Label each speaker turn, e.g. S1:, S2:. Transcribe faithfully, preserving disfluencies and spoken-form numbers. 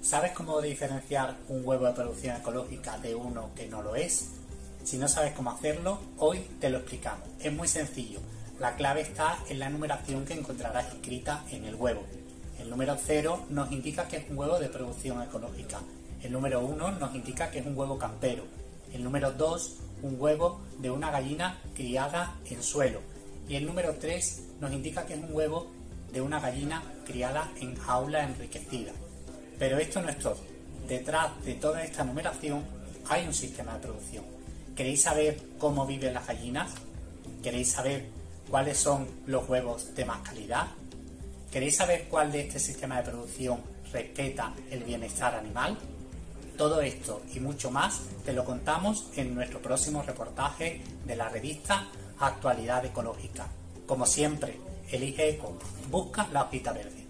S1: ¿Sabes cómo diferenciar un huevo de producción ecológica de uno que no lo es? Si no sabes cómo hacerlo, hoy te lo explicamos. Es muy sencillo. La clave está en la numeración que encontrarás escrita en el huevo. El número cero nos indica que es un huevo de producción ecológica. El número uno nos indica que es un huevo campero. El número dos, un huevo de una gallina criada en suelo. Y el número tres nos indica que es un huevo de una gallina criada en jaula enriquecida. Pero esto no es todo. Detrás de toda esta numeración hay un sistema de producción. ¿Queréis saber cómo viven las gallinas? ¿Queréis saber cuáles son los huevos de más calidad? ¿Queréis saber cuál de este sistema de producción respeta el bienestar animal? Todo esto y mucho más te lo contamos en nuestro próximo reportaje de la revista Actualidad Ecológica. Como siempre, elige Eco, busca la hojita verde.